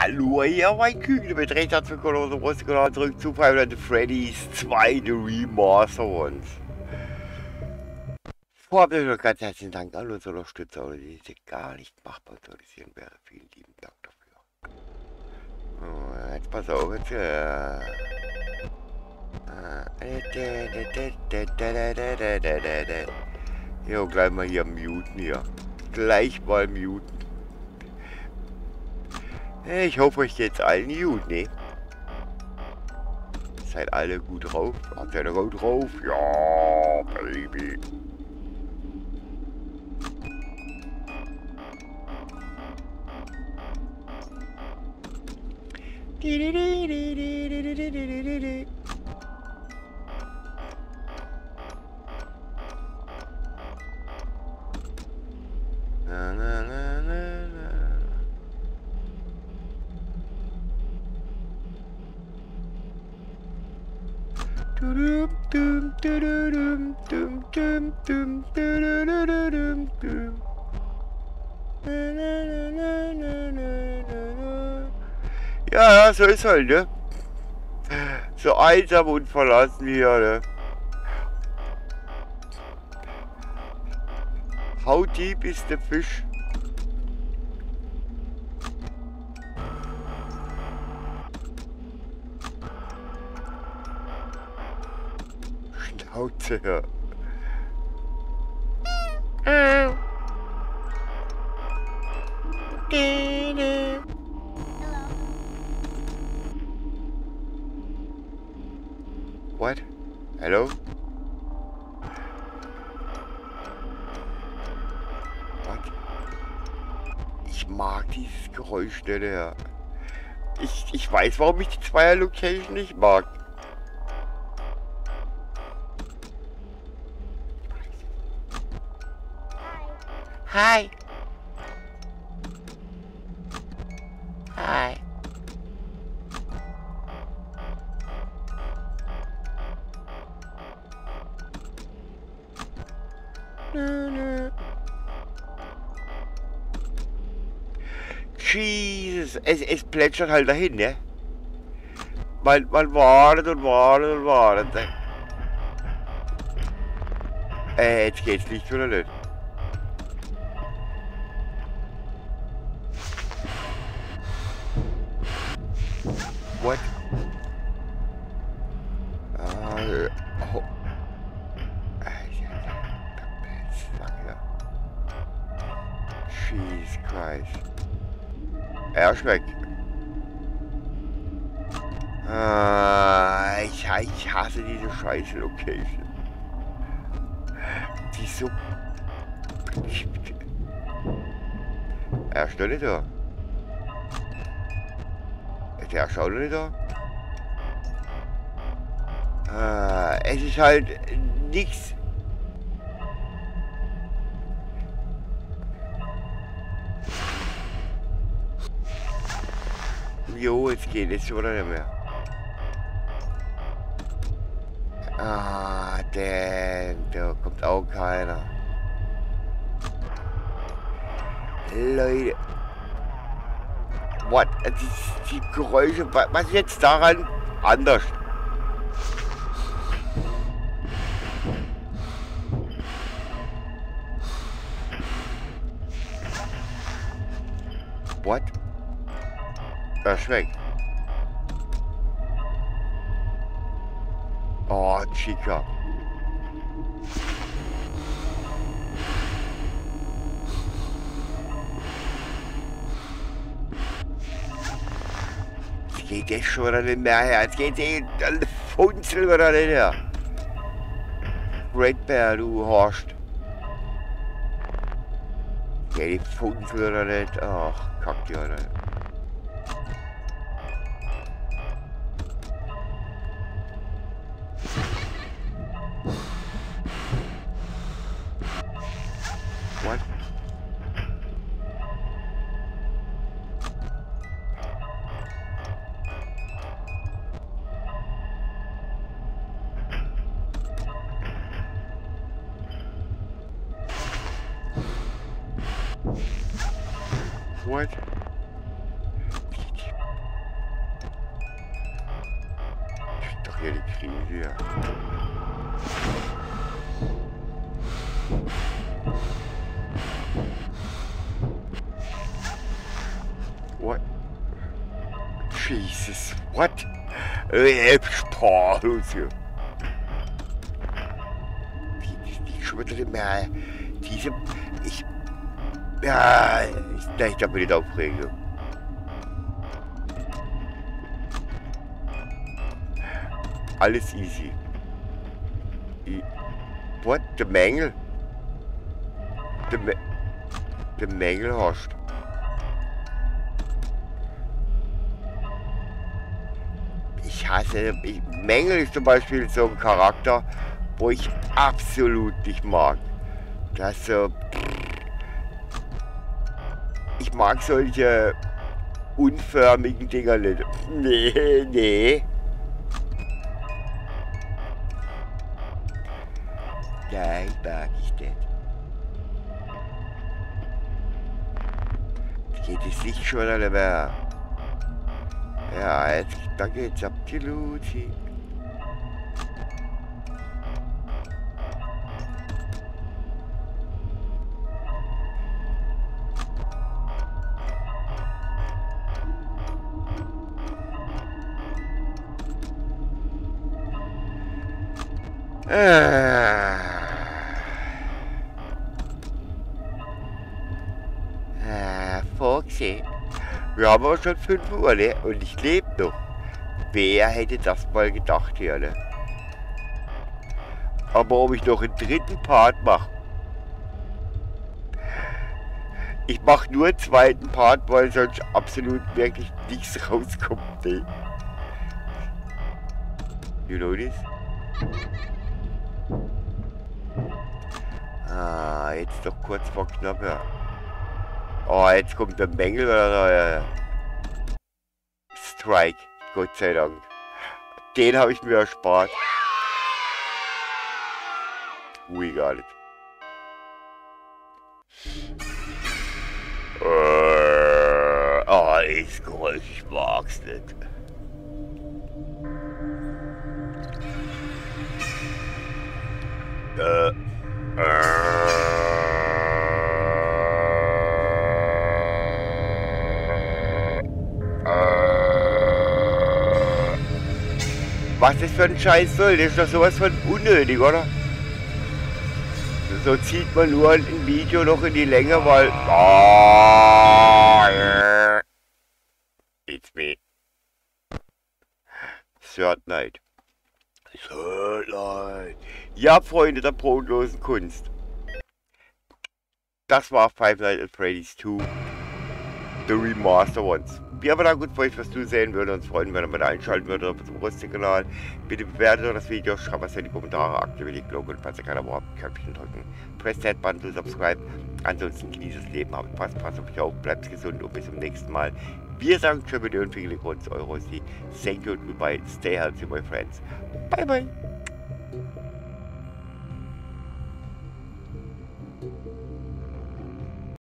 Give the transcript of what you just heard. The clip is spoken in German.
Hallo, hier mein Küken mit recht herzlich willkommen auf Rostiger zurück zu Freddy's 2 The Remaster uns. Vorab noch ganz herzlichen Dank an unsere Unterstützer, ohne die es gar nicht machbar zu realisieren wäre. Vielen lieben Dank dafür. Oh, jetzt pass auf, jetzt jo, gleich mal hier muten hier. Gleich mal muten. Ich hoffe, euch geht's allen gut, ne? Seid alle gut drauf? Habt ihr alle gut drauf? Ja, Baby. Na, na, na, na, na. Ja, so ist halt, ne? So einsam und verlassen hier, ne? How deep is the fish? Schnauze, ja. What? Hello? What? Ich mag dieses Geräusch nicht, ja. Ich weiß, warum ich die Zweier-Location nicht mag. Hi. Hi. Jesus, es plätschert halt dahin, ne? Man wartet und wartet und wartet. Jetzt geht's nicht, oder nicht? What? Oh. Jesus Christ. Er ist weg. Ich hasse diese scheiße Location. Die ist so... Er ist doch nicht da. Ist er schon nicht da? Es ist halt nichts. Jo, jetzt geht es schon nicht mehr. Damn, da kommt auch keiner. Leute. What? Die Geräusche, was ist jetzt daran anders? What? Das schmeckt. Oh, Chica. Jetzt geht es schon wieder nicht mehr her. Jetzt geht es Funzel wieder nicht her. Red Bear, du Horst. Geht die Funzel wieder nicht. Ach, kack die Alter. What? What? kriegen wir. What? Jesus, what? Sprachlos hier. Die schon wieder mehr. Diese. Ja, ich darf mich nicht aufregen. Alles easy. What? Der Mängel? Der Mängel hast. Ich hasse. Mängel ist zum Beispiel so ein Charakter, wo ich absolut nicht mag. Das so. Ich mag solche unförmigen Dinger nicht. Nee. Nein, mag ich nicht. Geht es nicht schon alle mehr? Ja, jetzt, da geht's ab die Luzi. Foxy. Wir haben aber schon 5 Uhr, ne? Und ich lebe noch. Wer hätte das mal gedacht hier, ne? Aber ob ich noch einen dritten Part mache. Ich mache nur einen zweiten Part, weil sonst absolut wirklich nichts rauskommt, ne? You know this? Ah, jetzt doch kurz vor knapp, ja. Oh, jetzt kommt der Mängel oder Strike, Gott sei Dank. Den habe ich mir erspart. We got it. Oh, das Geräusch, ich mag's nicht. Was das für ein Scheiß soll, das ist doch sowas von unnötig, oder? So zieht man nur ein Video noch in die Länge, weil... Oh, yeah. It's me. Third Night. Third Night. Ja, Freunde der brotlosen Kunst. Das war Five Nights at Freddy's 2. The Remaster Ones. Wir bedanken uns für euch fürs Zusehen, würden uns freuen, wenn ihr mal einschalten würdet auf unserem Rostiger-Kanal. Bitte bewertet das Video, schreibt was in die Kommentare, aktiviert die Glocke und falls ihr keiner braucht, Köpfchen drücken. Press that button to subscribe. Ansonsten genießt das Leben, habt Spaß, passt auf euch auf, bleibt gesund und bis zum nächsten Mal. Wir sagen tschö mit den Grund, eure Rosti. Thank you and goodbye. Stay healthy, my friends. Bye bye.